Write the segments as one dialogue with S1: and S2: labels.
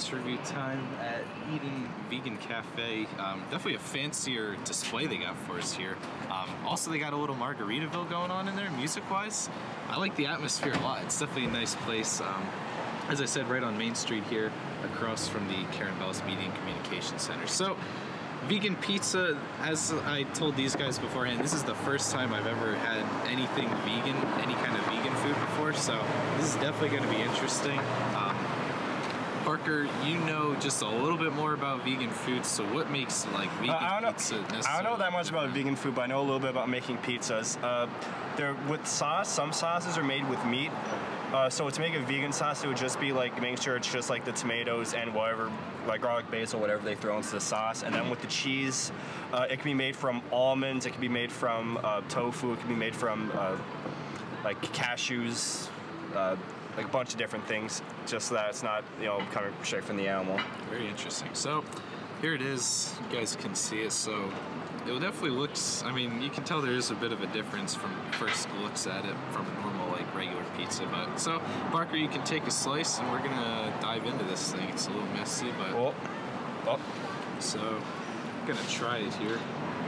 S1: pizza review time at Eden Vegan Cafe. Definitely a fancier display they got for us here. Also, they got a little Margaritaville going on in there, music-wise. I like the atmosphere a lot. It's definitely a nice place. As I said, right on Main Street here, across from the Karen Bellis Media and Communication Center. So, vegan pizza, as I told these guys beforehand, this is the first time I've ever had anything vegan, any kind of vegan food before, so this is definitely going to be interesting. Parker, you know just a little bit more about vegan food, so what makes like vegan pizza necessary?
S2: I don't know that much about vegan food, but I know a little bit about making pizzas. They're with sauce. Some sauces are made with meat. So to make a vegan sauce, it would just be like making sure it's just like the tomatoes and whatever, like garlic, basil, whatever they throw into the sauce. And then with the cheese, it can be made from almonds, it can be made from tofu, it can be made from like cashews, like a bunch of different things, just so that it's not, you know, coming straight from the animal.
S1: Very interesting. So here it is. You guys can see it. So it definitely looks, I mean, you can tell there is a bit of a difference from first looks at it from a normal, like, regular pizza. But so, Parker, you can take a slice and we're gonna dive into this thing. It's a little messy, but so I'm gonna try it here.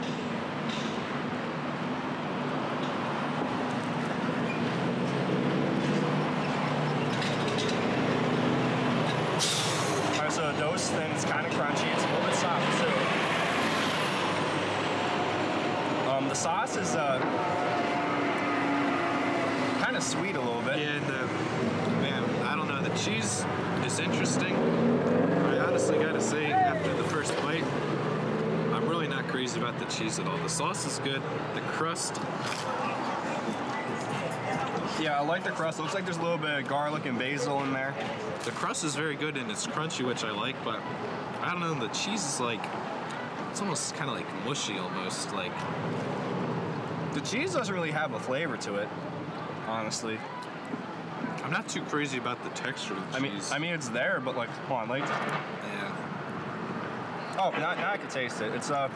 S2: Alright, so the dough's thin, it's kind of crunchy, it's a little bit soft too. The sauce is kind of sweet a little bit.
S1: Yeah, and man, I don't know, the cheese is interesting. I honestly gotta say, after the first bite, I'm really not crazy about the cheese at all. The sauce is good, the crust.
S2: Yeah, I like the crust. It looks like there's a little bit of garlic and basil in there.
S1: The crust is very good and it's crunchy, which I like, but I don't know, the cheese is like, it's almost kind of like mushy almost, like.
S2: The cheese doesn't really have a flavor to it, honestly.
S1: I'm not too crazy about the texture of the cheese.
S2: I mean, it's there, but like, hold on, like.
S1: Yeah.
S2: Oh, now I can taste it. It's not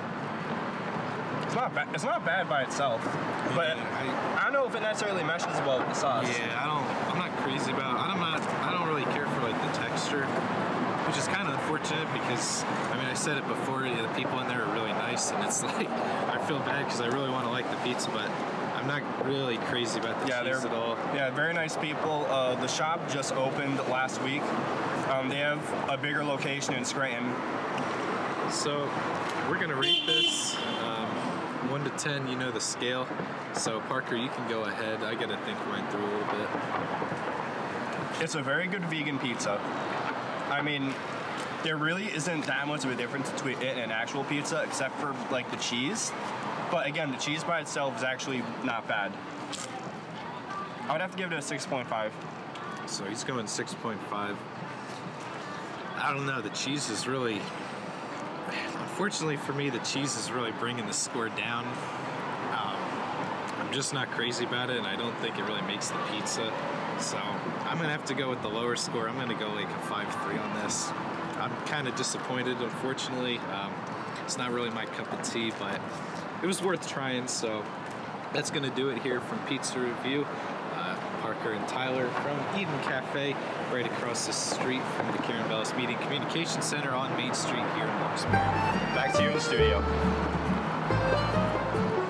S2: bad. It's not bad by itself, but I don't know if it necessarily meshes well with the sauce.
S1: Yeah, I'm not crazy about. I don't really care for like the texture, which is kind of unfortunate because I mean I said it before. The people in there are really nice, and it's like I feel bad because I really want to like the pizza, but I'm not really crazy about the cheese at all.
S2: Yeah, very nice people. The shop just opened last week. They have a bigger location in Scranton.
S1: So we're gonna rate this 1 to 10. You know the scale. So Parker, you can go ahead. I gotta think mine through a little bit.
S2: It's a very good vegan pizza. I mean, there really isn't that much of a difference between it and an actual pizza, except for like the cheese. But again, the cheese by itself is actually not bad. I would have to give it a 6.5.
S1: So he's going 6.5. I don't know, the cheese is really, unfortunately for me, the cheese is really bringing the score down. I'm just not crazy about it, and I don't think it really makes the pizza. So I'm gonna have to go with the lower score. I'm gonna go like a 5.3 on this. I'm kind of disappointed, unfortunately. It's not really my cup of tea, but it was worth trying. So that's gonna do it here from Pizza Review. Parker and Tyler from Eden Cafe, right across the street from the Karen Bellis Media and Communication Center on Main Street here in Wilkes-Barre.
S2: Back to you in the studio.